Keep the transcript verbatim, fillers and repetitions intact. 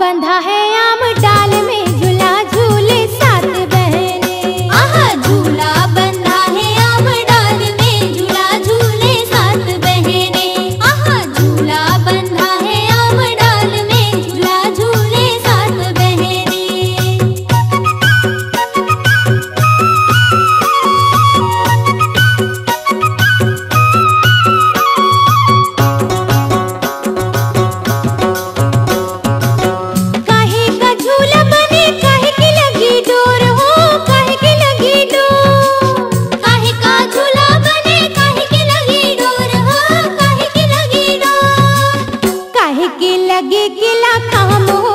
बंधा है आम डाल में, झूला झूले सात बहने। आहा झूला बंधा है आम डाल में, झूला झूले सात बहने। आहा झूला बंधा है आम डाल में, झूला झूले सात बहने। काहे का झूला बने, काहे की लगी डोर हो, काहे की लगी डोर। काहे का झूला बने, काहे की लगी डोर हो, काहे की लगी डोर। काहे की लगे किला काम हो,